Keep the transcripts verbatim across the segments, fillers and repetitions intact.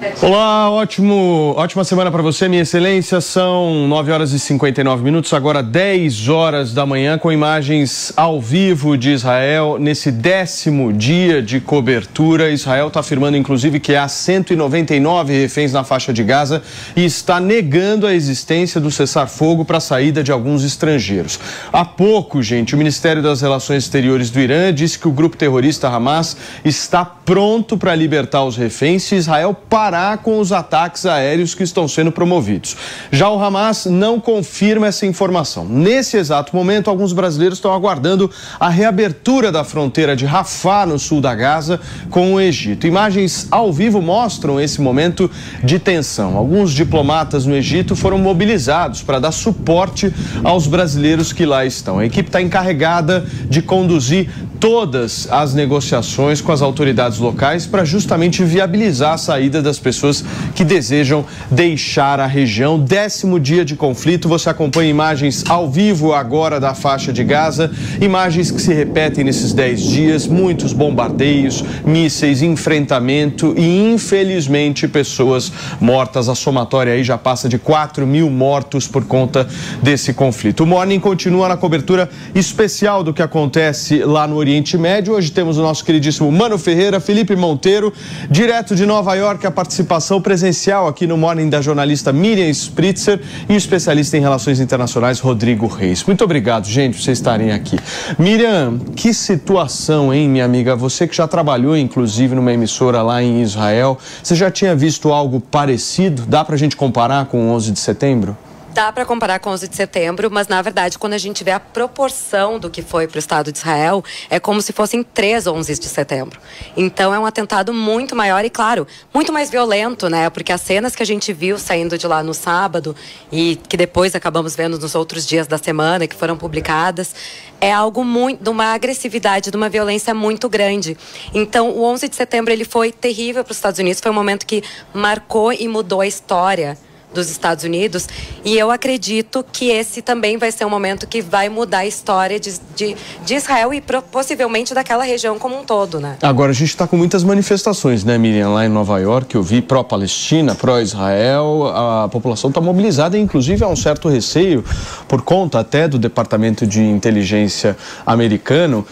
Olá, ótimo, ótima semana para você, minha excelência. São nove horas e cinquenta e nove minutos, agora dez horas da manhã, com imagens ao vivo de Israel nesse décimo dia de cobertura. Israel está afirmando, inclusive, que há cento e noventa e nove reféns na faixa de Gaza e está negando a existência do cessar-fogo para a saída de alguns estrangeiros. Há pouco, gente, o Ministério das Relações Exteriores do Irã disse que o grupo terrorista Hamas está pronto para libertar os reféns se Israel parar com os ataques aéreos que estão sendo promovidos. Já o Hamas não confirma essa informação. Nesse exato momento, alguns brasileiros estão aguardando a reabertura da fronteira de Rafah, no sul da Gaza, com o Egito. Imagens ao vivo mostram esse momento de tensão. Alguns diplomatas no Egito foram mobilizados para dar suporte aos brasileiros que lá estão. A equipe está encarregada de conduzir todas as negociações com as autoridades locais para justamente viabilizar a saída das pessoas que desejam deixar a região. Décimo dia de conflito, você acompanha imagens ao vivo agora da faixa de Gaza, imagens que se repetem nesses dez dias, muitos bombardeios, mísseis, enfrentamento e, infelizmente, pessoas mortas. A somatória aí já passa de quatro mil mortos por conta desse conflito. O Morning continua na cobertura especial do que acontece lá no Oriente Médio. Hoje temos o nosso queridíssimo Mano Ferreira, Felipe Monteiro, direto de Nova York, a participação presencial aqui no Morning da jornalista Miriam Spritzer e o especialista em relações internacionais Rodrigo Reis. Muito obrigado, gente, por vocês estarem aqui. Miriam, que situação, hein, minha amiga? Você que já trabalhou, inclusive, numa emissora lá em Israel, você já tinha visto algo parecido? Dá pra gente comparar com o onze de setembro? Dá para comparar com onze de setembro, mas na verdade, quando a gente vê a proporção do que foi para o Estado de Israel, é como se fossem três onze de setembro. Então é um atentado muito maior e, claro, muito mais violento, né? Porque as cenas que a gente viu saindo de lá no sábado e que depois acabamos vendo nos outros dias da semana, que foram publicadas, é algo muito, de uma agressividade, de uma violência muito grande. Então o onze de setembro ele foi terrível para os Estados Unidos, foi um momento que marcou e mudou a história dos Estados Unidos, e eu acredito que esse também vai ser um momento que vai mudar a história de, de, de Israel e possivelmente daquela região como um todo, né? Agora, a gente está com muitas manifestações, né, Miriam? Lá em Nova York, eu vi pró-Palestina, pró-Israel, a população está mobilizada e, inclusive, há um certo receio, por conta até do Departamento de Inteligência americano,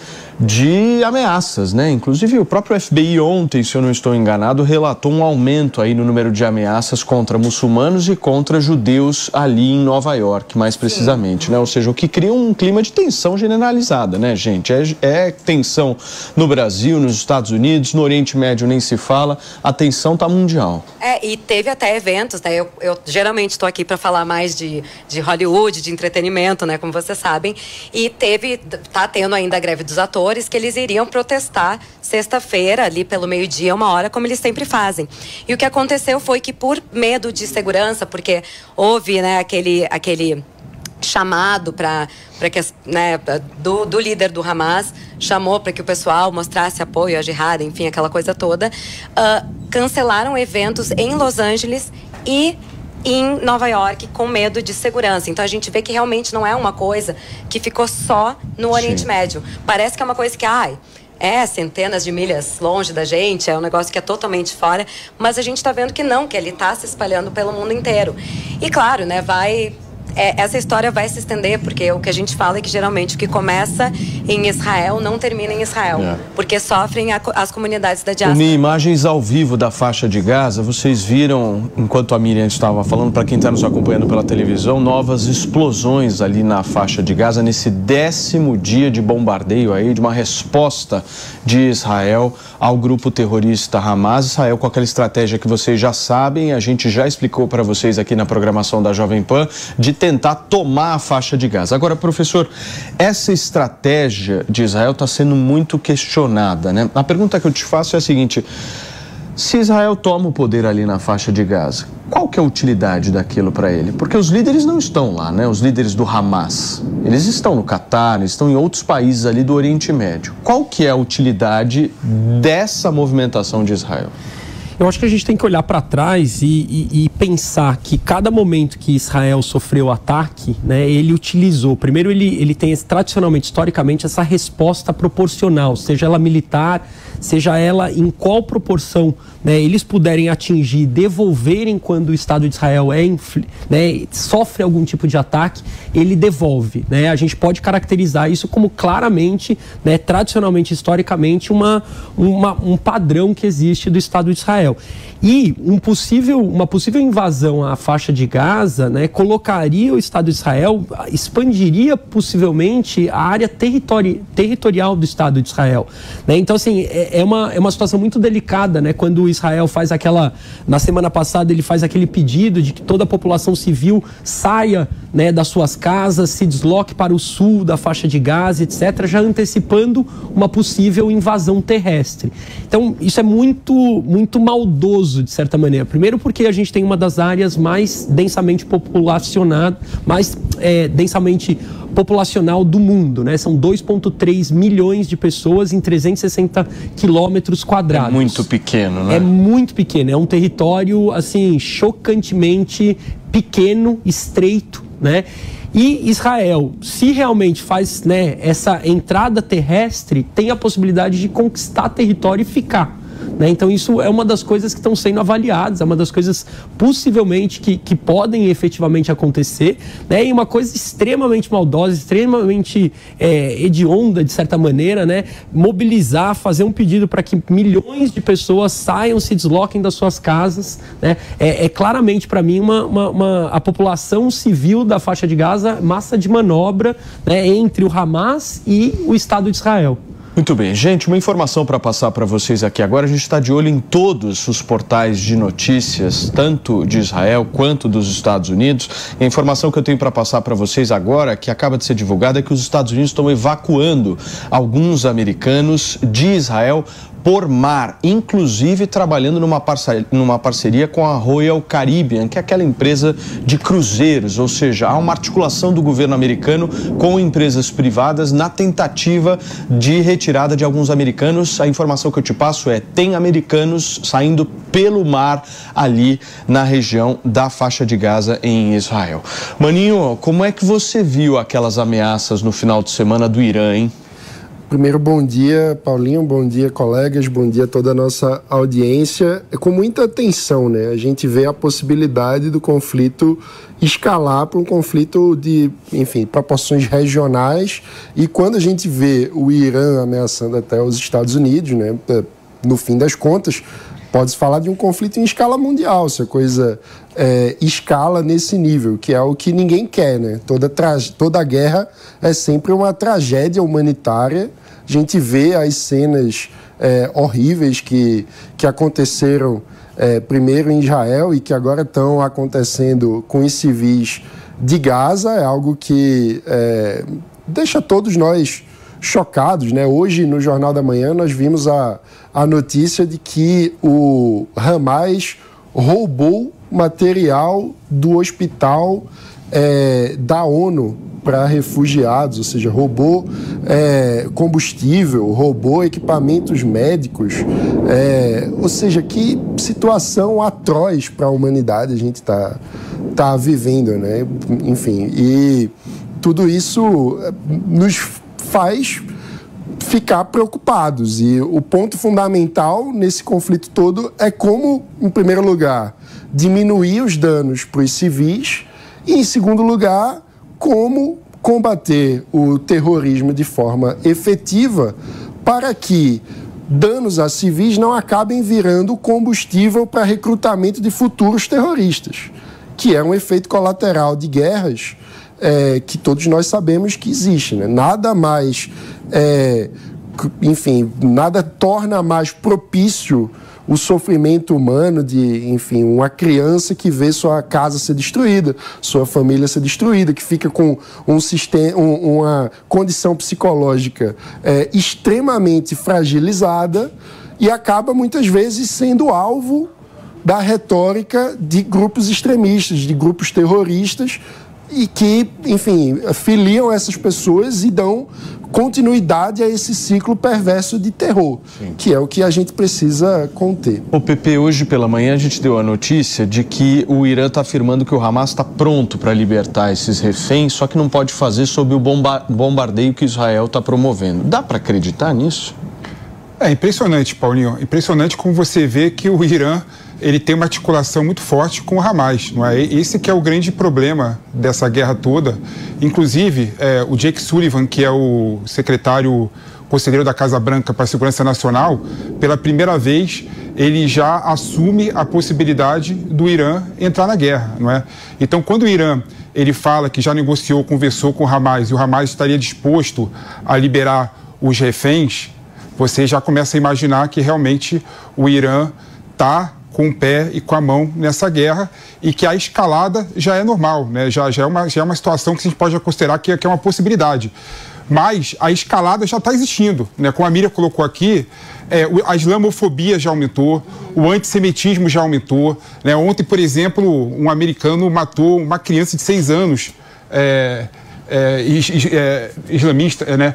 de ameaças, né? Inclusive o próprio F B I ontem, se eu não estou enganado, relatou um aumento aí no número de ameaças contra muçulmanos e contra judeus ali em Nova York, mais precisamente, Sim. né? Ou seja, o que cria um clima de tensão generalizada, né, gente? É, é tensão no Brasil, nos Estados Unidos, no Oriente Médio nem se fala, a tensão tá mundial. É, e teve até eventos, né? Eu, eu geralmente estou aqui para falar mais de, de Hollywood, de entretenimento, né? Como vocês sabem, e teve, tá tendo ainda a greve dos atores, que eles iriam protestar sexta-feira, ali pelo meio-dia, uma hora, como eles sempre fazem. E o que aconteceu foi que, por medo de segurança, porque houve, né, aquele, aquele chamado para que, né, do, do líder do Hamas, chamou para que o pessoal mostrasse apoio à jihad, enfim, aquela coisa toda, uh, cancelaram eventos em Los Angeles e em Nova York, com medo de segurança. Então a gente vê que realmente não é uma coisa que ficou só no Oriente Sim. Médio. Parece que é uma coisa que, ai, é centenas de milhas longe da gente, é um negócio que é totalmente fora, mas a gente está vendo que não, que ele está se espalhando pelo mundo inteiro. E claro, né, vai... É, essa história vai se estender, porque o que a gente fala é que geralmente o que começa em Israel não termina em Israel, é. porque sofrem a, as comunidades da diáspora. Uni, imagens ao vivo da faixa de Gaza, vocês viram, enquanto a Miriam estava falando, para quem está nos acompanhando pela televisão, novas explosões ali na faixa de Gaza, nesse décimo dia de bombardeio aí, de uma resposta de Israel ao grupo terrorista Hamas. Israel com aquela estratégia que vocês já sabem, a gente já explicou para vocês aqui na programação da Jovem Pan, de tentar tomar a faixa de Gaza. Agora, professor, essa estratégia de Israel está sendo muito questionada, né? A pergunta que eu te faço é a seguinte: se Israel toma o poder ali na faixa de Gaza, qual que é a utilidade daquilo para ele? Porque os líderes não estão lá, né? Os líderes do Hamas, eles estão no Catar, estão em outros países ali do Oriente Médio. Qual que é a utilidade dessa movimentação de Israel? Eu acho que a gente tem que olhar para trás e, e, e pensar que cada momento que Israel sofreu ataque, né, ele utilizou, primeiro ele, ele tem tradicionalmente, historicamente, essa resposta proporcional, seja ela militar, seja ela em qual proporção, né, eles puderem atingir, devolverem quando o Estado de Israel é, né, sofre algum tipo de ataque, ele devolve. Né? A gente pode caracterizar isso como claramente, né, tradicionalmente, historicamente, uma, uma, um padrão que existe do Estado de Israel. E um possível, uma possível invasão à faixa de Gaza, né, colocaria o Estado de Israel, expandiria possivelmente a área territori territorial do Estado de Israel. Né? Então, assim, é, é, uma, é uma situação muito delicada, né, quando Israel faz aquela... Na semana passada, ele faz aquele pedido de que toda a população civil saia, né, das suas casas, se desloque para o sul da faixa de Gaza, etcétera, já antecipando uma possível invasão terrestre. Então, isso é muito, muito maldoso, de certa maneira. Primeiro porque a gente tem uma das áreas mais densamente populacionada, mais é, densamente populacional do mundo, né? São dois vírgula três milhões de pessoas em trezentos e sessenta quilômetros quadrados. É muito pequeno, né? É muito pequeno. É um território, assim, chocantemente pequeno, estreito, né? E Israel, se realmente faz, né, essa entrada terrestre, tem a possibilidade de conquistar território e ficar. Né? Então isso é uma das coisas que estão sendo avaliadas, é uma das coisas possivelmente que, que podem efetivamente acontecer, né? E uma coisa extremamente maldosa, extremamente é, hedionda, de certa maneira, né? Mobilizar, fazer um pedido para que milhões de pessoas saiam, se desloquem das suas casas, né? É, é claramente para mim uma, uma, uma, a população civil da faixa de Gaza, massa de manobra, né, entre o Hamas e o Estado de Israel. Muito bem, gente, uma informação para passar para vocês aqui agora. A gente está de olho em todos os portais de notícias, tanto de Israel quanto dos Estados Unidos. E a informação que eu tenho para passar para vocês agora, que acaba de ser divulgada, é que os Estados Unidos estão evacuando alguns americanos de Israel por mar, inclusive trabalhando numa parceria, numa parceria com a Royal Caribbean, que é aquela empresa de cruzeiros, ou seja, há uma articulação do governo americano com empresas privadas na tentativa de retirada de alguns americanos. A informação que eu te passo é, tem americanos saindo pelo mar ali na região da faixa de Gaza em Israel. Maninho, como é que você viu aquelas ameaças no final de semana do Irã, hein? Primeiro, bom dia, Paulinho, bom dia, colegas, bom dia a toda a nossa audiência. É com muita atenção, né? A gente vê a possibilidade do conflito escalar para um conflito de, enfim, proporções regionais. E quando a gente vê o Irã ameaçando até os Estados Unidos, né? No fim das contas, pode-se falar de um conflito em escala mundial, se a coisa é, escala nesse nível, que é o que ninguém quer, né? Toda, tra toda guerra é sempre uma tragédia humanitária. A gente vê as cenas é, horríveis que, que aconteceram é, primeiro em Israel e que agora estão acontecendo com os civis de Gaza. É algo que é, deixa todos nós chocados, né? Hoje, no Jornal da Manhã, nós vimos a, a notícia de que o Hamas roubou material do hospital é, da ONU para refugiados, ou seja, roubou é, combustível, roubou equipamentos médicos, é, ou seja, que situação atroz para a humanidade a gente está tá vivendo, né? Enfim, e tudo isso nos faz ficar preocupados, e o ponto fundamental nesse conflito todo é como, em primeiro lugar, diminuir os danos para os civis e, em segundo lugar, como combater o terrorismo de forma efetiva para que danos a civis não acabem virando combustível para recrutamento de futuros terroristas, que é um efeito colateral de guerras é, que todos nós sabemos que existe, né? Nada mais, é, enfim, nada torna mais propício o sofrimento humano de, enfim, uma criança que vê sua casa ser destruída, sua família ser destruída, que fica com um sistema, um, uma condição psicológica é, extremamente fragilizada e acaba muitas vezes sendo alvo da retórica de grupos extremistas, de grupos terroristas, e que, enfim, filiam essas pessoas e dão continuidade a esse ciclo perverso de terror, Sim. que é o que a gente precisa conter. O P P, hoje pela manhã a gente deu a notícia de que o Irã está afirmando que o Hamas está pronto para libertar esses reféns, só que não pode fazer sob o bomba bombardeio que Israel está promovendo. Dá para acreditar nisso? É impressionante, Paulinho. Impressionante como você vê que o Irã ele tem uma articulação muito forte com o Hamas, não é? Esse que é o grande problema dessa guerra toda. Inclusive, é, o Jake Sullivan, que é o secretário conselheiro da Casa Branca para a Segurança Nacional, pela primeira vez ele já assume a possibilidade do Irã entrar na guerra, não é? Então, quando o Irã ele fala que já negociou, conversou com o Hamas e o Hamas estaria disposto a liberar os reféns, você já começa a imaginar que realmente o Irã está com o pé e com a mão nessa guerra e que a escalada já é normal, né? já, já, é, uma, já é uma situação que a gente pode considerar que, que é uma possibilidade. Mas a escalada já está existindo, né? Como a Miriam colocou aqui, é, a islamofobia já aumentou, o antissemitismo já aumentou, né? Ontem, por exemplo, um americano matou uma criança de seis anos, é, é, é, islamista, né?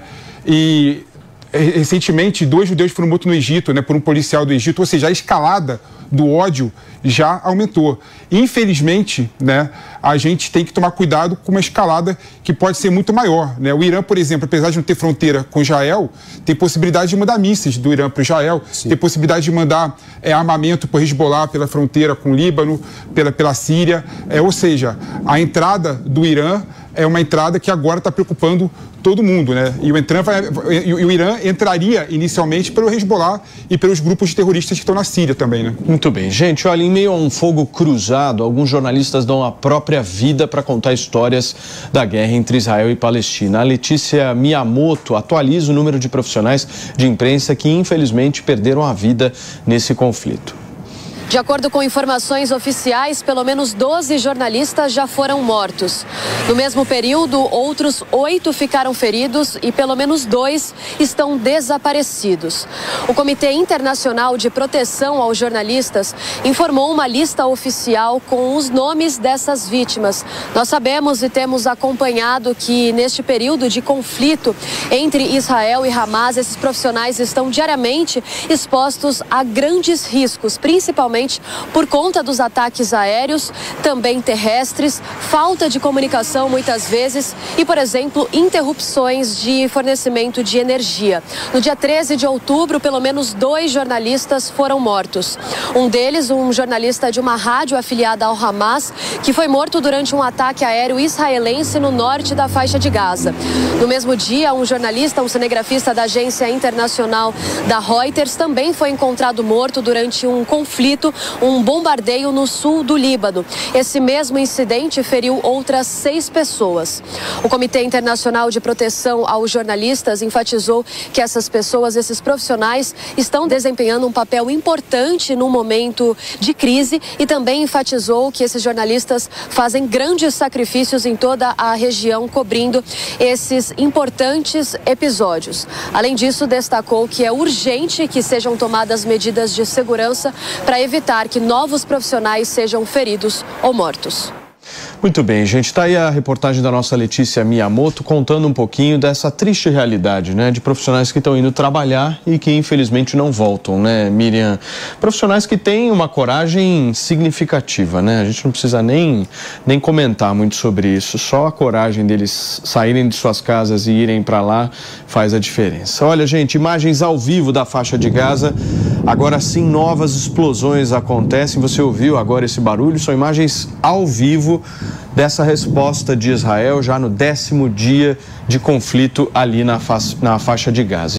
E recentemente, dois judeus foram mortos no Egito, né, por um policial do Egito, ou seja, a escalada do ódio já aumentou. Infelizmente, né, a gente tem que tomar cuidado com uma escalada que pode ser muito maior, né? O Irã, por exemplo, apesar de não ter fronteira com Israel, tem possibilidade de mandar mísseis do Irã para Israel, Sim. tem possibilidade de mandar é, armamento para o Hezbollah pela fronteira com o Líbano, pela, pela Síria, é, ou seja, a entrada do Irã é uma entrada que agora está preocupando todo mundo, né? E o, Entran vai, e o Irã entraria inicialmente pelo Hezbollah e pelos grupos terroristas que estão na Síria também, né? Muito bem. Gente, olha, em meio a um fogo cruzado, alguns jornalistas dão a própria vida para contar histórias da guerra entre Israel e Palestina. A Letícia Miyamoto atualiza o número de profissionais de imprensa que, infelizmente, perderam a vida nesse conflito. De acordo com informações oficiais, pelo menos doze jornalistas já foram mortos. No mesmo período, outros oito ficaram feridos e pelo menos dois estão desaparecidos. O Comitê Internacional de Proteção aos Jornalistas informou uma lista oficial com os nomes dessas vítimas. Nós sabemos e temos acompanhado que neste período de conflito entre Israel e Hamas, esses profissionais estão diariamente expostos a grandes riscos, principalmente por conta dos ataques aéreos, também terrestres, falta de comunicação muitas vezes e, por exemplo, interrupções de fornecimento de energia. No dia treze de outubro, pelo menos dois jornalistas foram mortos. Um deles, um jornalista de uma rádio afiliada ao Hamas, que foi morto durante um ataque aéreo israelense no norte da faixa de Gaza. No mesmo dia, um jornalista, um cinegrafista da agência internacional da Reuters, também foi encontrado morto durante um conflito, um bombardeio no sul do Líbano. Esse mesmo incidente feriu outras seis pessoas. O Comitê Internacional de Proteção aos Jornalistas enfatizou que essas pessoas, esses profissionais, estão desempenhando um papel importante no momento de crise e também enfatizou que esses jornalistas fazem grandes sacrifícios em toda a região, cobrindo esses importantes episódios. Além disso, destacou que é urgente que sejam tomadas medidas de segurança para evitar que novos profissionais sejam feridos ou mortos. Muito bem, gente, está aí a reportagem da nossa Letícia Miyamoto contando um pouquinho dessa triste realidade, né, de profissionais que estão indo trabalhar e que infelizmente não voltam, né, Miriam? Profissionais que têm uma coragem significativa, né? A gente não precisa nem, nem comentar muito sobre isso, só a coragem deles saírem de suas casas e irem para lá faz a diferença. Olha, gente, imagens ao vivo da faixa de Gaza, agora sim novas explosões acontecem, você ouviu agora esse barulho? São imagens ao vivo dessa resposta de Israel já no décimo dia de conflito ali na, fa- na faixa de Gaza.